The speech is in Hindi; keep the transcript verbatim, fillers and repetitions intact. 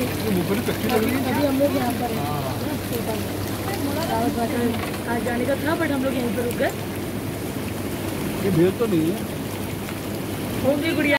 अभी हम लोग यहाँ पर आज जाने का था, बट हम लोग यहीं पर रुक गए। ये भेज तो नहीं है होंगी गुड़िया।